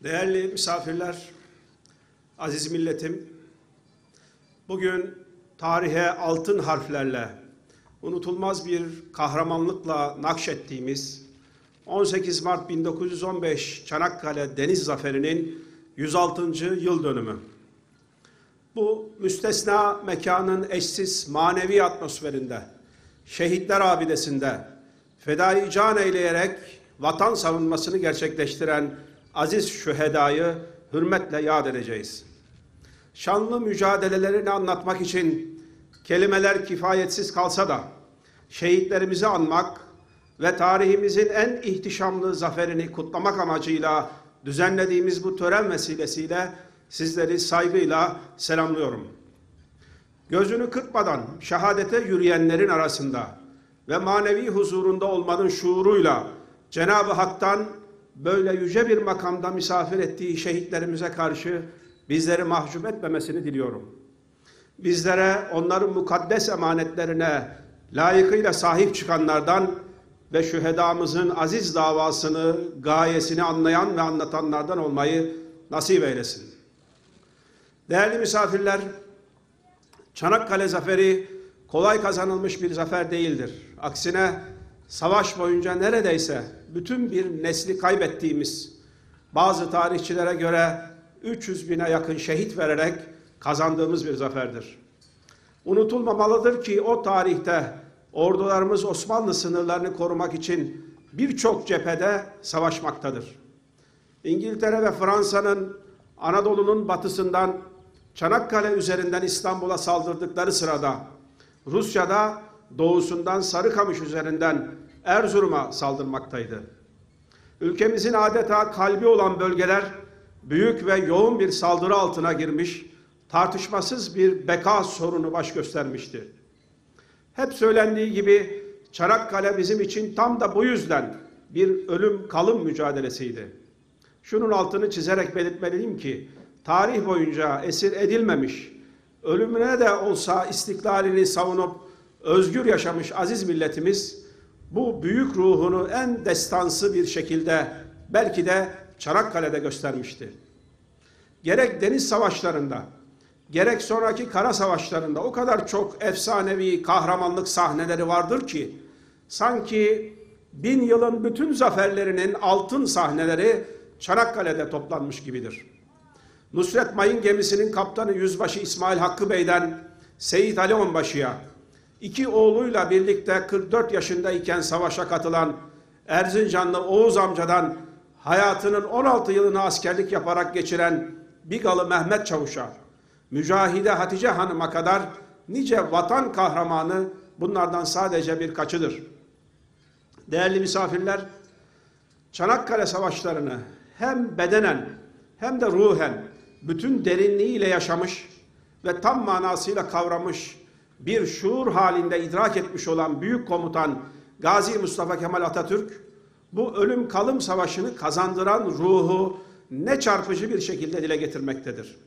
Değerli misafirler, aziz milletim, bugün tarihe altın harflerle, unutulmaz bir kahramanlıkla nakşettiğimiz 18 Mart 1915 Çanakkale Deniz Zaferi'nin 106. yıl dönümü. Bu müstesna mekanın eşsiz manevi atmosferinde, şehitler abidesinde, fedai can eyleyerek vatan savunmasını gerçekleştiren aziz şühedayı hürmetle yad edeceğiz. Şanlı mücadelelerini anlatmak için kelimeler kifayetsiz kalsa da şehitlerimizi anmak ve tarihimizin en ihtişamlı zaferini kutlamak amacıyla düzenlediğimiz bu tören vesilesiyle sizleri saygıyla selamlıyorum. Gözünü kırpmadan şehadete yürüyenlerin arasında ve manevi huzurunda olmanın şuuruyla Cenab-ı Hak'tan böyle yüce bir makamda misafir ettiği şehitlerimize karşı bizleri mahcup etmemesini diliyorum. Bizlere onların mukaddes emanetlerine layıkıyla sahip çıkanlardan ve şühedamızın aziz davasını, gayesini anlayan ve anlatanlardan olmayı nasip eylesin. Değerli misafirler, Çanakkale Zaferi kolay kazanılmış bir zafer değildir. Aksine savaş boyunca neredeyse bütün bir nesli kaybettiğimiz, bazı tarihçilere göre 300 bine yakın şehit vererek kazandığımız bir zaferdir. Unutulmamalıdır ki o tarihte ordularımız Osmanlı sınırlarını korumak için birçok cephede savaşmaktadır. İngiltere ve Fransa'nın Anadolu'nun batısından Çanakkale üzerinden İstanbul'a saldırdıkları sırada Rusya'da doğusundan Sarıkamış üzerinden Erzurum'a saldırmaktaydı. Ülkemizin adeta kalbi olan bölgeler büyük ve yoğun bir saldırı altına girmiş, tartışmasız bir beka sorunu baş göstermişti. Hep söylendiği gibi Çanakkale bizim için tam da bu yüzden bir ölüm kalım mücadelesiydi. Şunun altını çizerek belirtmeliyim ki tarih boyunca esir edilmemiş, ölümüne de olsa istiklalini savunup özgür yaşamış aziz milletimiz bu büyük ruhunu en destansı bir şekilde belki de Çanakkale'de göstermişti. Gerek deniz savaşlarında, gerek sonraki kara savaşlarında o kadar çok efsanevi kahramanlık sahneleri vardır ki sanki 1000 yılın bütün zaferlerinin altın sahneleri Çanakkale'de toplanmış gibidir. Nusret Mayın gemisinin kaptanı Yüzbaşı İsmail Hakkı Bey'den Seyit Ali Onbaşı'ya, 2 oğluyla birlikte 44 yaşındayken savaşa katılan Erzincanlı Oğuz amcadan hayatının 16 yılını askerlik yaparak geçiren Bigalı Mehmet Çavuş'a, Mücahide Hatice Hanım'a kadar nice vatan kahramanı bunlardan sadece birkaçıdır. Değerli misafirler, Çanakkale Savaşlarını hem bedenen hem de ruhen bütün derinliğiyle yaşamış ve tam manasıyla kavramış, bir şuur halinde idrak etmiş olan büyük komutan Gazi Mustafa Kemal Atatürk, bu ölüm kalım savaşını kazandıran ruhu ne çarpıcı bir şekilde dile getirmektedir.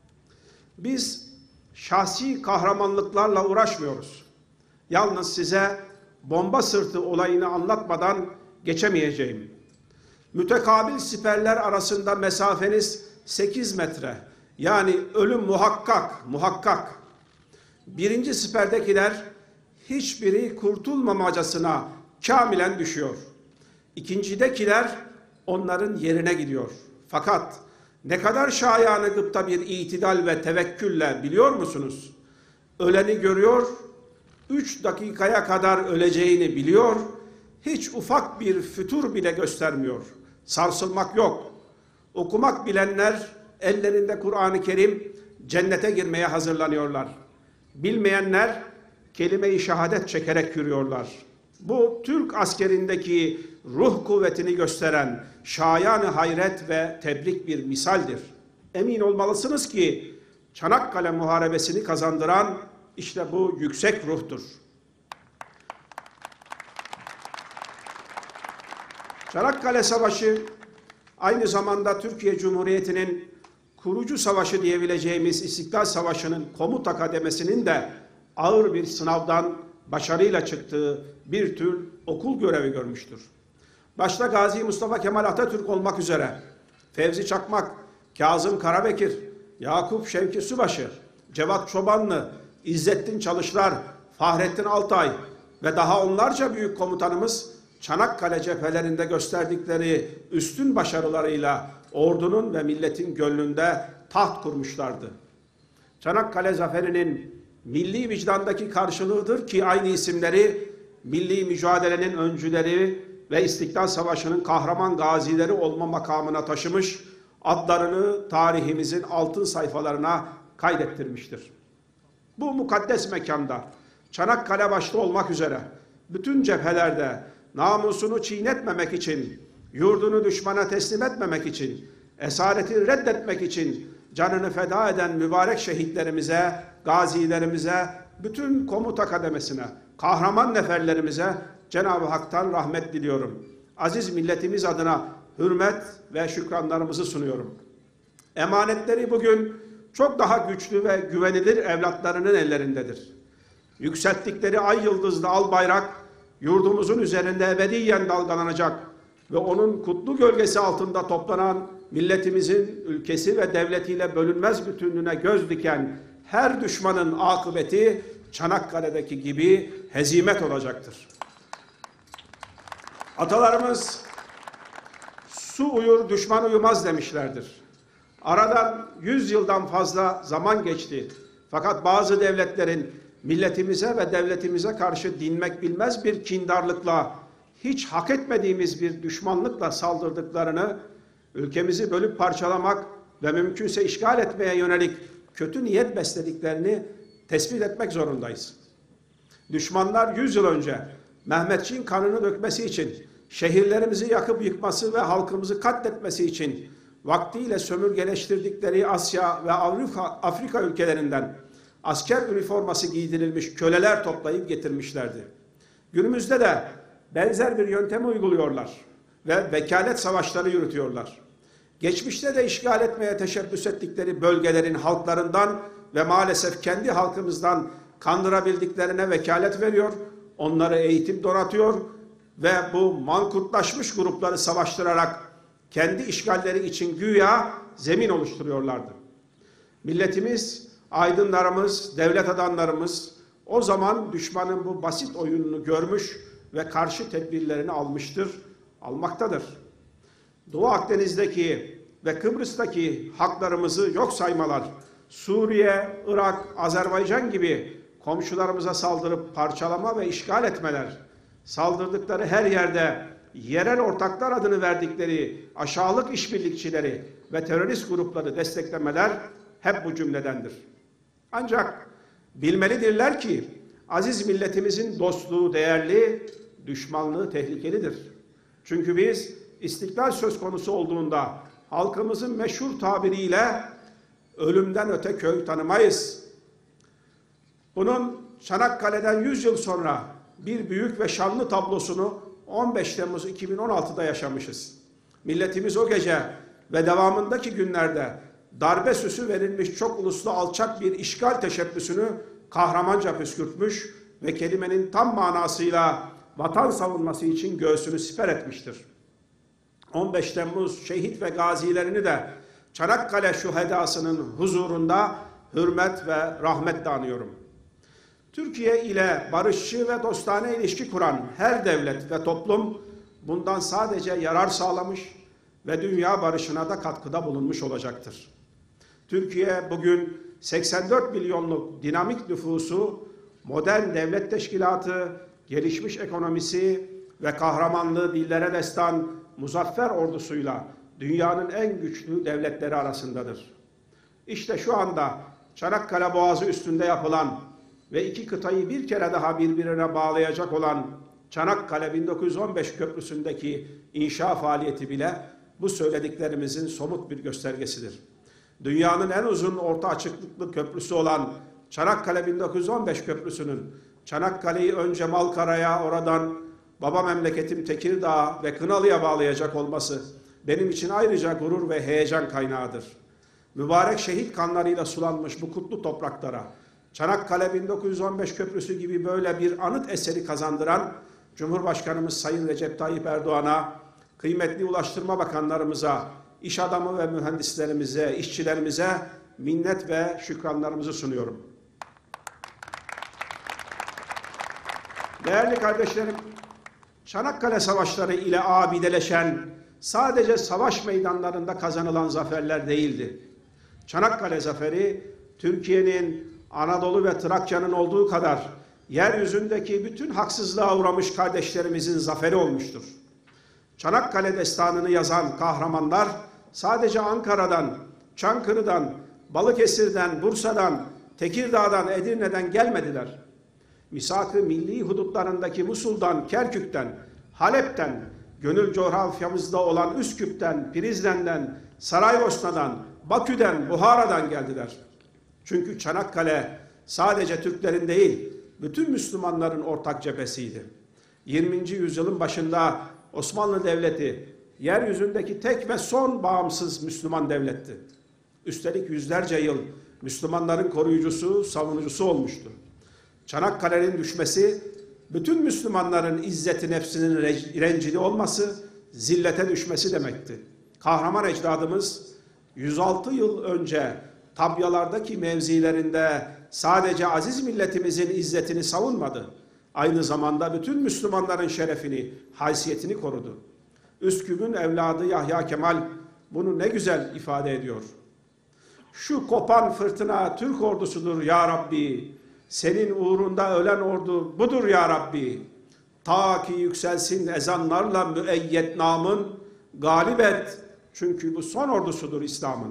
Biz şahsi kahramanlıklarla uğraşmıyoruz. Yalnız size bomba sırtı olayını anlatmadan geçemeyeceğim. Mütekabil siperler arasında mesafeniz 8 metre. Yani ölüm muhakkak. Birinci siperdekiler hiçbiri kurtulmamacasına kamilen düşüyor. İkincidekiler onların yerine gidiyor. Fakat ne kadar şayane gıpta bir itidal ve tevekkülle biliyor musunuz? Öleni görüyor, 3 dakikaya kadar öleceğini biliyor, hiç ufak bir fütur bile göstermiyor. Sarsılmak yok. Okumak bilenler ellerinde Kur'an-ı Kerim cennete girmeye hazırlanıyorlar. Bilmeyenler kelime-i şehadet çekerek yürüyorlar. Bu Türk askerindeki ruh kuvvetini gösteren şayan-ı hayret ve tebrik bir misaldir. Emin olmalısınız ki Çanakkale Muharebesi'ni kazandıran işte bu yüksek ruhtur. Çanakkale Savaşı aynı zamanda Türkiye Cumhuriyeti'nin kurucu savaşı diyebileceğimiz İstiklal Savaşı'nın komuta kademesinin de ağır bir sınavdan başarıyla çıktığı bir tür okul görevi görmüştür. Başta Gazi Mustafa Kemal Atatürk olmak üzere Fevzi Çakmak, Kazım Karabekir, Yakup Şevki Subaşı, Cevat Çobanlı, İzzettin Çalışlar, Fahrettin Altay ve daha onlarca büyük komutanımız Çanakkale cephelerinde gösterdikleri üstün başarılarıyla ordunun ve milletin gönlünde taht kurmuşlardı. Çanakkale zaferinin milli vicdandaki karşılığıdır ki aynı isimleri milli mücadelenin öncüleri ve İstiklal Savaşı'nın kahraman gazileri olma makamına taşımış, adlarını tarihimizin altın sayfalarına kaydettirmiştir. Bu mukaddes mekanda Çanakkale başta olmak üzere bütün cephelerde namusunu çiğnetmemek için, yurdunu düşmana teslim etmemek için, esareti reddetmek için canını feda eden mübarek şehitlerimize, gazilerimize, bütün komuta kademesine, kahraman neferlerimize Cenab-ı Hak'tan rahmet diliyorum. Aziz milletimiz adına hürmet ve şükranlarımızı sunuyorum. Emanetleri bugün çok daha güçlü ve güvenilir evlatlarının ellerindedir. Yükselttikleri ay yıldızlı al bayrak yurdumuzun üzerinde ebediyen dalgalanacak ve onun kutlu gölgesi altında toplanan milletimizin ülkesi ve devletiyle bölünmez bütünlüğüne göz diken her düşmanın akıbeti Çanakkale'deki gibi hezimet olacaktır. Atalarımız su uyur düşman uyumaz demişlerdir. Aradan 100 yıldan fazla zaman geçti. Fakat bazı devletlerin milletimize ve devletimize karşı dinmek bilmez bir kindarlıkla, hiç hak etmediğimiz bir düşmanlıkla saldırdıklarını, ülkemizi bölüp parçalamak ve mümkünse işgal etmeye yönelik kötü niyet beslediklerini tespit etmek zorundayız. Düşmanlar 100 yıl önce Mehmetçiğin kanını dökmesi için, şehirlerimizi yakıp yıkması ve halkımızı katletmesi için vaktiyle sömürgeleştirdikleri Asya ve Afrika ülkelerinden asker üniforması giydirilmiş köleler toplayıp getirmişlerdi. Günümüzde de benzer bir yöntemi uyguluyorlar ve vekalet savaşları yürütüyorlar. Geçmişte de işgal etmeye teşebbüs ettikleri bölgelerin halklarından ve maalesef kendi halkımızdan kandırabildiklerine vekalet veriyor, onları eğitim donatıyor ve bu mankurtlaşmış grupları savaştırarak kendi işgalleri için güya zemin oluşturuyorlardı. Milletimiz, aydınlarımız, devlet adamlarımız o zaman düşmanın bu basit oyununu görmüş ve karşı tedbirlerini almıştır, almaktadır. Doğu Akdeniz'deki ve Kıbrıs'taki haklarımızı yok saymalar, Suriye, Irak, Azerbaycan gibi komşularımıza saldırıp parçalama ve işgal etmeler, saldırdıkları her yerde yerel ortaklar adını verdikleri aşağılık işbirlikçileri ve terörist grupları desteklemeler hep bu cümledendir. Ancak bilmelidirler ki aziz milletimizin dostluğu değerli, düşmanlığı tehlikelidir. Çünkü biz istiklal söz konusu olduğunda halkımızın meşhur tabiriyle ölümden öte köy tanımayız. Bunun Çanakkale'den 100 yıl sonra bir büyük ve şanlı tablosunu 15 Temmuz 2016'da yaşamışız. Milletimiz o gece ve devamındaki günlerde darbe süsü verilmiş çok uluslu alçak bir işgal teşebbüsünü kahramanca püskürtmüş ve kelimenin tam manasıyla vatan savunması için göğsünü siper etmiştir. 15 Temmuz şehit ve gazilerini de Çanakkale şühedasının huzurunda hürmet ve rahmetle anıyorum. Türkiye ile barışçı ve dostane ilişki kuran her devlet ve toplum bundan sadece yarar sağlamış ve dünya barışına da katkıda bulunmuş olacaktır. Türkiye bugün 84 milyonluk dinamik nüfusu, modern devlet teşkilatı, gelişmiş ekonomisi ve kahramanlığı dillere destan muzaffer ordusuyla dünyanın en güçlü devletleri arasındadır. İşte şu anda Çanakkale Boğazı üstünde yapılan ve iki kıtayı bir kere daha birbirine bağlayacak olan Çanakkale 1915 Köprüsü'ndeki inşa faaliyeti bile bu söylediklerimizin somut bir göstergesidir. Dünyanın en uzun orta açıklıklı köprüsü olan Çanakkale 1915 Köprüsü'nün Çanakkale'yi önce Malkara'ya, oradan baba memleketim Tekirdağ ve Kınalı'ya bağlayacak olması benim için ayrıca gurur ve heyecan kaynağıdır. Mübarek şehit kanlarıyla sulanmış bu kutlu topraklara Çanakkale 1915 Köprüsü gibi böyle bir anıt eseri kazandıran Cumhurbaşkanımız Sayın Recep Tayyip Erdoğan'a, kıymetli Ulaştırma Bakanlarımıza, iş adamı ve mühendislerimize, işçilerimize minnet ve şükranlarımızı sunuyorum. Değerli kardeşlerim, Çanakkale Savaşları ile abideleşen sadece savaş meydanlarında kazanılan zaferler değildi. Çanakkale Zaferi, Türkiye'nin, Anadolu ve Trakya'nın olduğu kadar yeryüzündeki bütün haksızlığa uğramış kardeşlerimizin zaferi olmuştur. Çanakkale destanını yazan kahramanlar sadece Ankara'dan, Çankırı'dan, Balıkesir'den, Bursa'dan, Tekirdağ'dan, Edirne'den gelmediler. Misak-ı milli hudutlarındaki Musul'dan, Kerkük'ten, Halep'ten, gönül coğrafyamızda olan Üsküp'ten, Prizren'den, Saraybosna'dan, Bakü'den, Buhara'dan geldiler. Çünkü Çanakkale sadece Türklerin değil, bütün Müslümanların ortak cephesiydi. 20. yüzyılın başında Osmanlı Devleti, yeryüzündeki tek ve son bağımsız Müslüman devletti. Üstelik yüzlerce yıl Müslümanların koruyucusu, savunucusu olmuştu. Çanakkale'nin düşmesi, bütün Müslümanların izzeti nefsinin rencide olması, zillete düşmesi demekti. Kahraman ecdadımız 106 yıl önce tabyalardaki mevzilerinde sadece aziz milletimizin izzetini savunmadı. Aynı zamanda bütün Müslümanların şerefini, haysiyetini korudu. Üsküp'ün evladı Yahya Kemal bunu ne güzel ifade ediyor. Şu kopan fırtına Türk ordusudur ya Rabbi. Senin uğrunda ölen ordu budur ya Rabbi. Ta ki yükselsin ezanlarla müeyyet namın, galip et. Çünkü bu son ordusudur İslam'ın.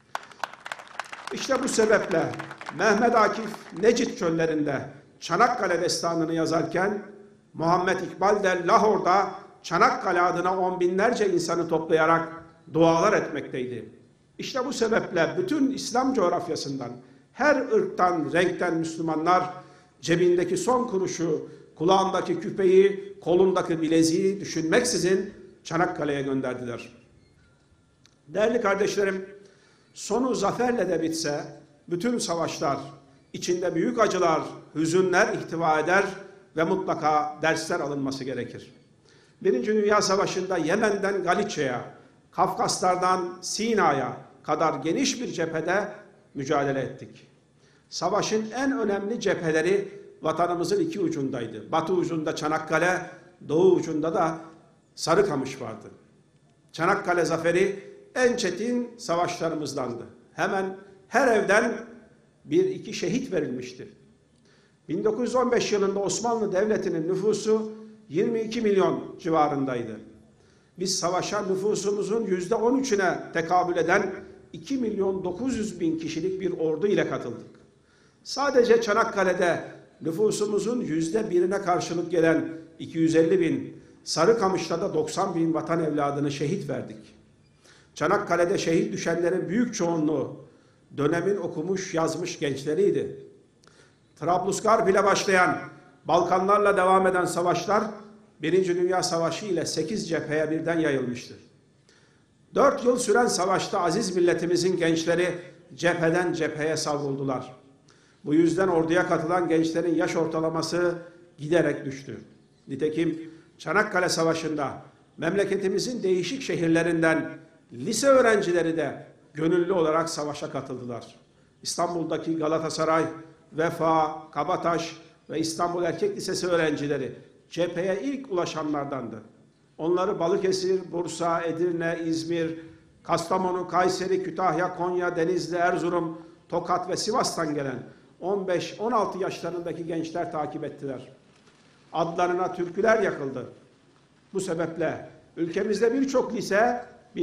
İşte bu sebeple Mehmet Akif Necit çöllerinde Çanakkale destanını yazarken Muhammed İkbal de Lahor'da Çanakkale adına on binlerce insanı toplayarak dualar etmekteydi. İşte bu sebeple bütün İslam coğrafyasından, her ırktan, renkten Müslümanlar cebindeki son kuruşu, kulağındaki küpeyi, kolundaki bileziği düşünmeksizin Çanakkale'ye gönderdiler. Değerli kardeşlerim, sonu zaferle de bitse bütün savaşlar içinde büyük acılar, hüzünler ihtiva eder ve mutlaka dersler alınması gerekir. Birinci Dünya Savaşı'nda Yemen'den Galiçya'ya, Kafkaslardan Sina'ya kadar geniş bir cephede mücadele ettik. Savaşın en önemli cepheleri vatanımızın iki ucundaydı. Batı ucunda Çanakkale, doğu ucunda da Sarıkamış vardı. Çanakkale zaferi en çetin savaşlarımızdandı. Hemen her evden bir iki şehit verilmişti. 1915 yılında Osmanlı Devleti'nin nüfusu 22 milyon civarındaydı. Biz savaşa nüfusumuzun %13'üne tekabül eden 2 milyon 900 bin kişilik bir ordu ile katıldık. Sadece Çanakkale'de nüfusumuzun %1'ine karşılık gelen 250 bin, Sarıkamış'ta da 90 bin vatan evladını şehit verdik. Çanakkale'de şehit düşenlerin büyük çoğunluğu dönemin okumuş yazmış gençleriydi. Trablusgarp ile başlayan, Balkanlarla devam eden savaşlar 1. Dünya Savaşı ile 8 cepheye birden yayılmıştır. 4 yıl süren savaşta aziz milletimizin gençleri cepheden cepheye savruldular. Bu yüzden orduya katılan gençlerin yaş ortalaması giderek düştü. Nitekim Çanakkale Savaşı'nda memleketimizin değişik şehirlerinden lise öğrencileri de gönüllü olarak savaşa katıldılar. İstanbul'daki Galatasaray, Vefa, Kabataş ve İstanbul Erkek Lisesi öğrencileri cepheye ilk ulaşanlardandı. Onları Balıkesir, Bursa, Edirne, İzmir, Kastamonu, Kayseri, Kütahya, Konya, Denizli, Erzurum, Tokat ve Sivas'tan gelen 15-16 yaşlarındaki gençler takip ettiler. Adlarına türküler yakıldı. Bu sebeple ülkemizde birçok lise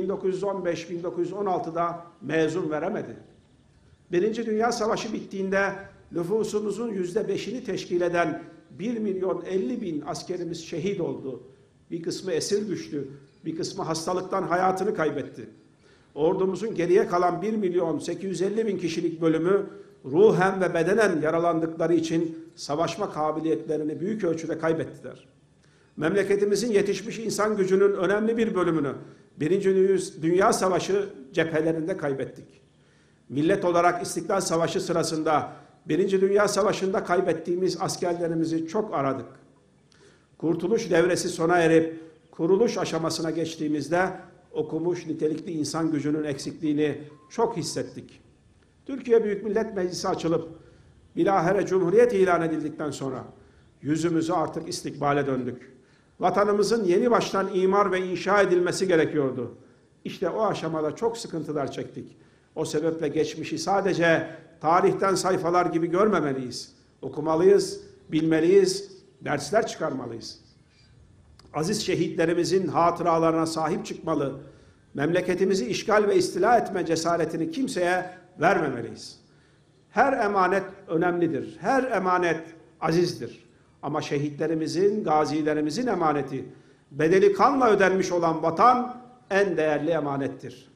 1915-1916'da mezun veremedi. Birinci Dünya Savaşı bittiğinde nüfusumuzun %5'ini teşkil eden 1 milyon 50 bin askerimiz şehit oldu. Bir kısmı esir düştü, bir kısmı hastalıktan hayatını kaybetti. Ordumuzun geriye kalan 1 milyon 850 bin kişilik bölümü ruhen ve bedenen yaralandıkları için savaşma kabiliyetlerini büyük ölçüde kaybettiler. Memleketimizin yetişmiş insan gücünün önemli bir bölümünü Birinci Dünya Savaşı cephelerinde kaybettik. Millet olarak İstiklal Savaşı sırasında Birinci Dünya Savaşı'nda kaybettiğimiz askerlerimizi çok aradık. Kurtuluş devresi sona erip kuruluş aşamasına geçtiğimizde okumuş, nitelikli insan gücünün eksikliğini çok hissettik. Türkiye Büyük Millet Meclisi açılıp bilahare Cumhuriyet ilan edildikten sonra yüzümüzü artık istikbale döndük. Vatanımızın yeni baştan imar ve inşa edilmesi gerekiyordu. İşte o aşamada çok sıkıntılar çektik. O sebeple geçmişi sadece tarihten sayfalar gibi görmemeliyiz. Okumalıyız, bilmeliyiz, dersler çıkarmalıyız. Aziz şehitlerimizin hatıralarına sahip çıkmalı, memleketimizi işgal ve istila etme cesaretini kimseye vermemeliyiz. Her emanet önemlidir, her emanet azizdir. Ama şehitlerimizin, gazilerimizin emaneti, bedeli kanla ödenmiş olan vatan en değerli emanettir.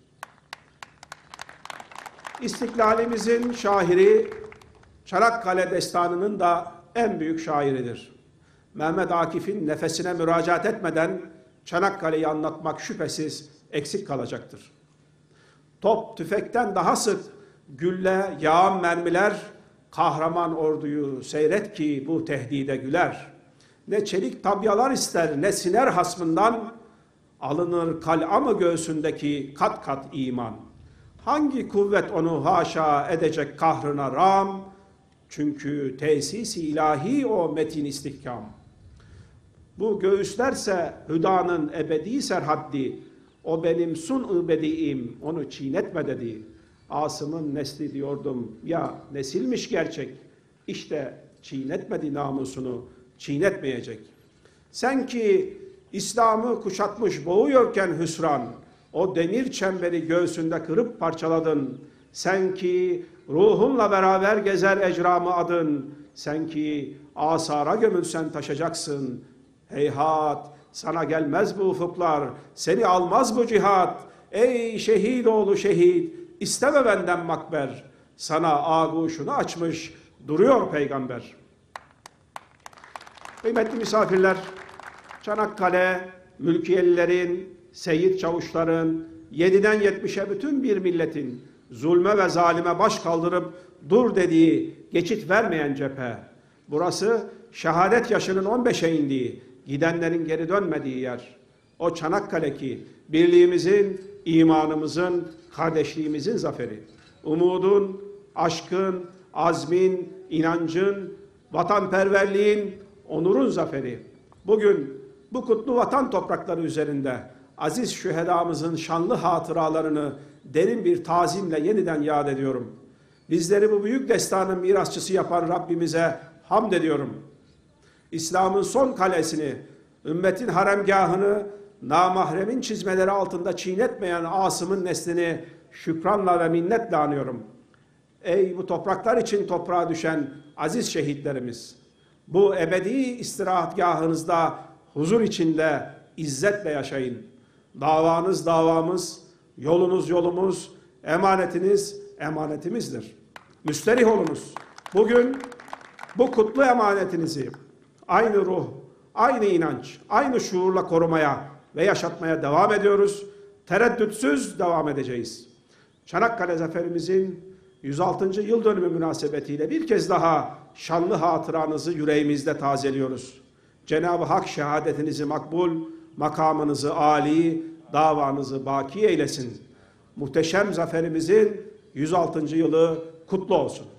İstiklalimizin şairi, Çanakkale Destanı'nın da en büyük şairidir. Mehmet Akif'in nefesine müracaat etmeden Çanakkale'yi anlatmak şüphesiz eksik kalacaktır. Top tüfekten daha sık gülle yağan mermiler, kahraman orduyu seyret ki bu tehdide güler. Ne çelik tabyalar ister ne siner hasmından, alınır kal'amı göğsündeki kat kat iman. Hangi kuvvet onu haşa edecek kahrına ram? Çünkü tesis-i ilahi o metin istihkam. Bu göğüslerse hüdanın ebedi serhaddi, o benim sun-ı bedi'im, onu çiğnetme dedi. Asım'ın nesli diyordum, ya nesilmiş gerçek, işte çiğnetmedi namusunu, çiğnetmeyecek. Sen ki İslam'ı kuşatmış boğuyorken hüsran, o demir çemberi göğsünde kırıp parçaladın. Sen ki ruhunla beraber gezer ecramı adın, sen ki asara gömülsen taşacaksın. Heyhat, sana gelmez bu ufuklar, seni almaz bu cihat. Ey şehit oğlu şehit, isteme benden makber. Sana ağuşunu açmış duruyor peygamber. Kıymetli misafirler, Çanakkale, mülkiyelilerin, seyit çavuşların, 7'den 70'e bütün bir milletin zulme ve zalime baş kaldırıp dur dediği, geçit vermeyen cephe. Burası şehadet yaşının 15'e indiği, gidenlerin geri dönmediği yer. O Çanakkale ki birliğimizin, imanımızın, kardeşliğimizin zaferi. Umudun, aşkın, azmin, inancın, vatanperverliğin, onurun zaferi. Bugün bu kutlu vatan toprakları üzerinde aziz şühedamızın şanlı hatıralarını derin bir tazimle yeniden yad ediyorum. Bizleri bu büyük destanın mirasçısı yapan Rabbimize hamd ediyorum. İslam'ın son kalesini, ümmetin haremgahını, namahremin çizmeleri altında çiğnetmeyen Asım'ın neslini şükranla ve minnetle anıyorum. Ey bu topraklar için toprağa düşen aziz şehitlerimiz! Bu ebedi istirahatgahınızda huzur içinde izzetle yaşayın. Davanız davamız, yolunuz yolumuz, emanetiniz emanetimizdir. Müsterih olunuz. Bugün bu kutlu emanetinizi aynı ruh, aynı inanç, aynı şuurla korumaya ve yaşatmaya devam ediyoruz. Tereddütsüz devam edeceğiz. Çanakkale zaferimizin 106. yıl dönümü münasebetiyle bir kez daha şanlı hatıranızı yüreğimizde tazeliyoruz. Cenab-ı Hak şehadetinizi makbul, makamınızı âli, davanızı baki eylesin. Muhteşem zaferimizin 106. yılı kutlu olsun.